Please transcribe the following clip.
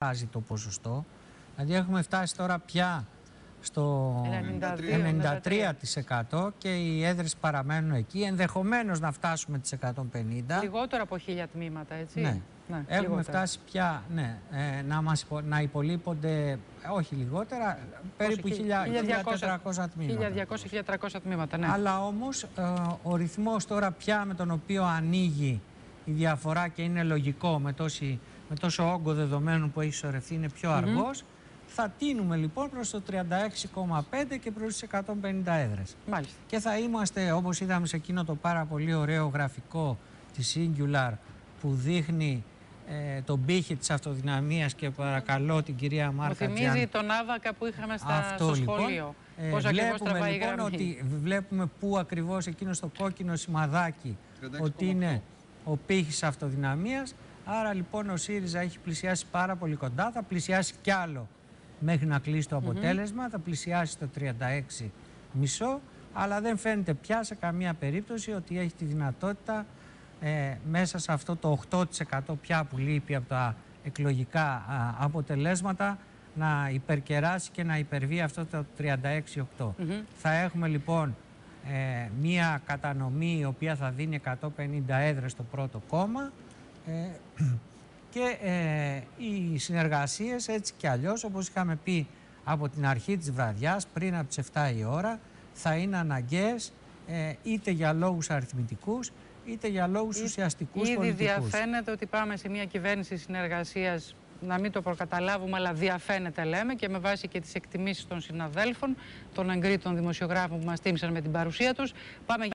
το ποσοστό. Δηλαδή έχουμε φτάσει τώρα πια στο 93% και οι έδρες παραμένουν εκεί. Ενδεχομένως να φτάσουμε τις 150. Λιγότερο από 1000 τμήματα, έτσι. Ναι. Έχουμε λιγότερα. φτάσει πια να υπολείπονται, όχι λιγότερα, περίπου 1.400 τμήματα. 1200-1300 τμήματα, ναι. Αλλά όμως ο ρυθμός τώρα πια με τον οποίο ανοίγει η διαφορά και είναι λογικό με τόσο όγκο δεδομένου που έχει σωρευτεί είναι πιο αργός. Θα τίνουμε λοιπόν προς το 36,5 και προς τις 150 έδρες. Μάλιστα. Και θα είμαστε, όπως είδαμε σε εκείνο το πάρα πολύ ωραίο γραφικό της Singular που δείχνει τον πύχη της αυτοδυναμίας, και παρακαλώ την κυρία Μάρκα. Μου θυμίζει τον Άβακα που είχαμε στο σχολείο. Πώς ακριβώς τραβάει η γραμμή. Ότι βλέπουμε πού ακριβώς εκείνο στο κόκκινο σημαδάκι ότι είναι ο πύχης αυτοδυναμίας. Άρα λοιπόν ο ΣΥΡΙΖΑ έχει πλησιάσει πάρα πολύ κοντά, θα πλησιάσει κι άλλο μέχρι να κλείσει το αποτέλεσμα, θα πλησιάσει το 36,5, αλλά δεν φαίνεται πια σε καμία περίπτωση ότι έχει τη δυνατότητα μέσα σε αυτό το 8% πια που λείπει από τα εκλογικά αποτελέσματα να υπερκεράσει και να υπερβεί αυτό το 36,8. Θα έχουμε λοιπόν μία κατανομή η οποία θα δίνει 150 έδρες στο πρώτο κόμμα και οι συνεργασίες έτσι κι αλλιώς, όπως είχαμε πει από την αρχή της βραδιάς, πριν από τις 7 η ώρα, θα είναι αναγκαίες είτε για λόγους αριθμητικούς είτε για λόγους ουσιαστικούς πολιτικούς. Ήδη διαφαίνεται ότι πάμε σε μια κυβέρνηση συνεργασίας, να μην το προκαταλάβουμε, αλλά διαφαίνεται λέμε, και με βάση και τις εκτιμήσεις των συναδέλφων, των εγκρίτων δημοσιογράφων που μας τίμησαν με την παρουσία τους. Πάμε